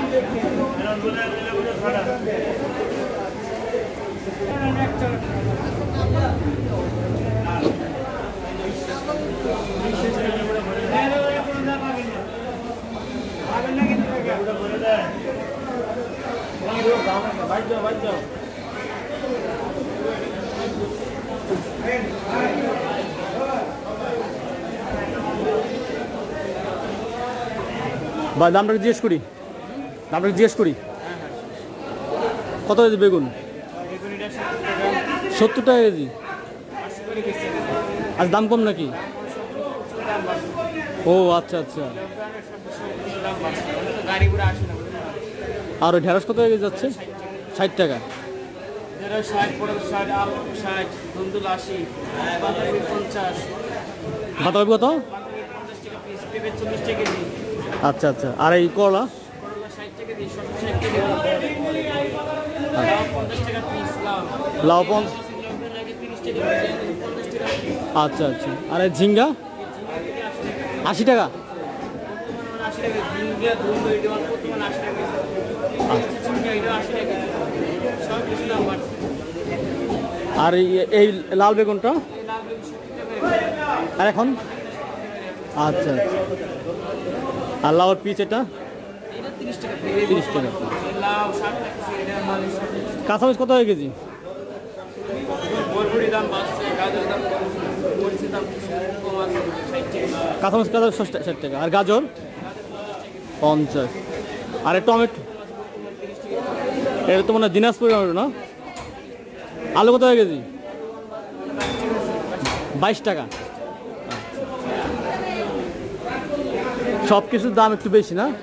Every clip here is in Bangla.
ভাই দামটা জিজ্ঞেস করি, দামটা জিজ্ঞেস করি কত কেজি বেগুন? 70 টাকা কেজি। আজ দাম কম নাকি? ও আচ্ছা আচ্ছা। আর ওই ঢেঁড়স কত কেজি যাচ্ছে? 60 টাকা। বাঁধাকপি কত? আচ্ছা আচ্ছা। আর এই করলা? লাউ 50। আচ্ছা আচ্ছা। আর এই ঝিঙ্গা 80 টাকা। আর এই লাল বেগুনটা? আর এখন? আচ্ছা আচ্ছা। আর লাউর পিস এটা 30 টাকা। কাঁচামরিচ কত হয়ে কেজি? কাঁচামরিচ 60 টাকা। আর গাজর 50। আর টমেটো এটা তো মনে হয় দিনাজপুর টমেটো না? আলু কত হয়ে কেজি? 22 টাকা। সব কিছুর দাম একটু বেশি না?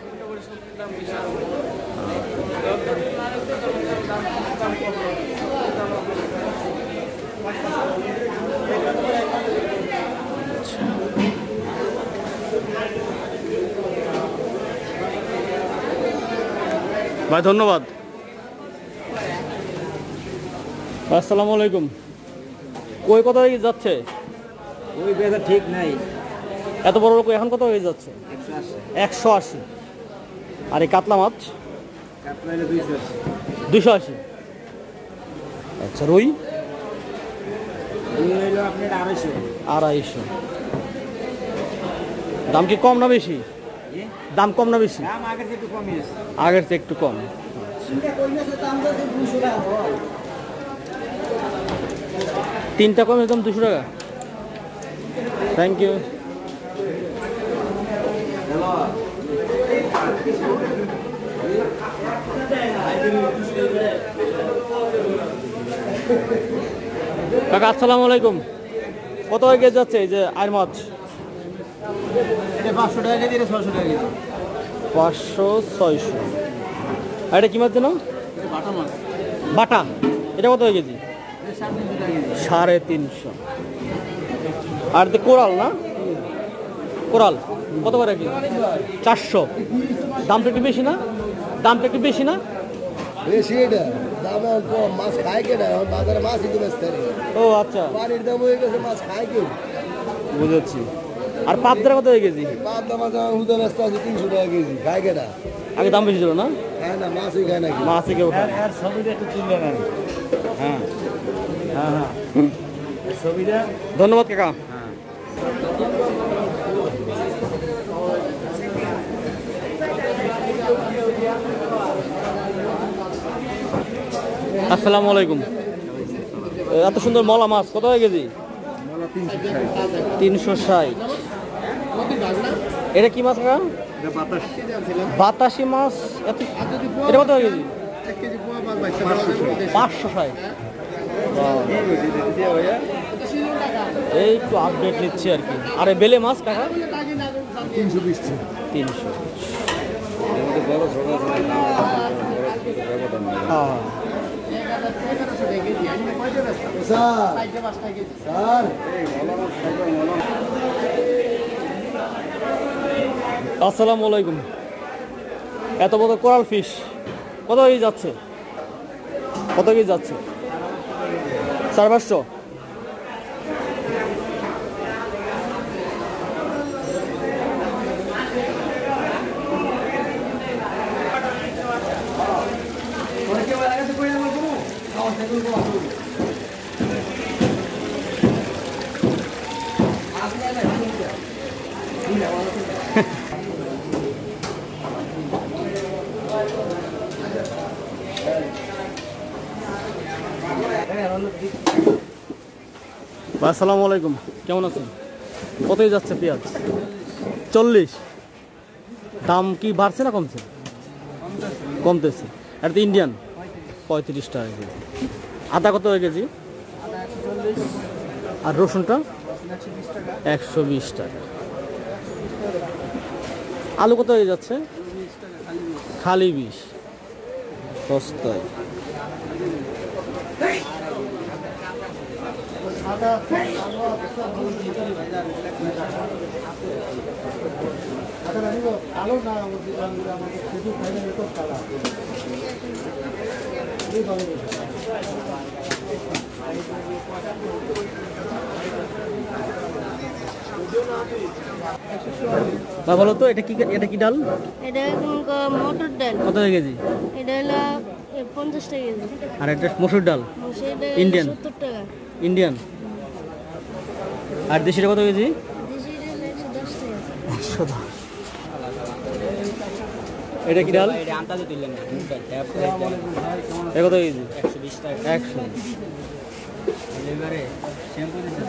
ভাই ধন্যবাদ। আসসালামু আলাইকুম। কই কত হয়ে যাচ্ছে? ওই বেচা ঠিক নাই। এত বড় কই এখন কত হয়ে যাচ্ছে? 180। আর এই কাতলা মাছ? কাতলা 280। 280। আচ্ছা। রুই? রুই হইলো আপনার 250। 250। দাম কি কম না বেশি? দাম কম না বেশি? দাম আগের থেকে একটু কমই আছে। আগের থেকে একটু কম। তিনটা কম একদম 200 টাকা। Thank you. কাকা আসসালামু আলাইকুম। কত হয়ে গেছে যাচ্ছে এই যে আয়ের মাছ? এটা 500 টাকা কেজি, 600 টাকা কেজি। 500 600। আর এটা কি মাছ যেন? বাটা মাছ। বাটা। এটা কত হয়ে কেজি? 350 টাকা কেজি। 350। আর কোরাল না? কোরাল কত করে কেজি? 400। দামটা একটু বেশি না? দামটা একটু বেশি না? বেশি এটা দাম কম। মাছ খায় কেনা এখন বাজারে মাছই তো বেচতে পারি। ও আচ্ছা। পানির দাম হয়ে গেছে, মাছ খায় কেউ। বুঝেছি। আর পাবদা কত হয়ে কেজি? পাবদা মাছ আমার হুদা ব্যস্ত আছে 300 টাকা কেজি। খায় কেনা? আগে দাম বেশি ছিল না? খায় না, মাছই খায় নাকি? মাছই কেউ খায়। আর ছবিটা একটু তুললে না। হ্যাঁ হ্যাঁ হ্যাঁ। ছবিটা ধন্যবাদ কাকা। আসসালামু আলাইকুম। এত সুন্দর মলা মাছ কত হয়ে কেজি? 360। এটা কি মাছ কাকা? বাতাসি মাছ। এটা কত হয়ে কেজি? 560। এই একটু আপডেট নিচ্ছি আর কি। আরে বেলে মাছ কাকা? 320। 300। হ্যাঁ। স্যার আসসালামু আলাইকুম। এত বড় কোরাল ফিশ কত কেজি যাচ্ছে? কত কেজি যাচ্ছে? 400। আসসালামু আলাইকুম, কেমন আছেন? কতই যাচ্ছে পেঁয়াজ? 40। দাম কি বাড়ছে না কমছে? কমতেছে। এটা তো ইন্ডিয়ান 35 টাকা কেজি। আদা কত হয়ে কেজি? আর রসুনটা 120 টাকা। আলু কত হয়ে যাচ্ছে? খালি 20। সস্তায়। আলো না আমাদের খেজুর খাইলে তো কালা বলো তো এটা কি ডাল? এটা মটর ডাল। কত হয়ে কেজি? এটা হলো 50 টাকা কেজি। আর এটা মসুর ডাল ইন্ডিয়ান? 70 টাকা ইন্ডিয়ান। আর দেশিটা কত কেজি? দেশি ডাল 110 টাকা। এটা কি ডাল? এটা আন্তাজে তুললেন না এটা কত কেজি? 120 টাকা 100। এবারে শ্যাম্পু দিতে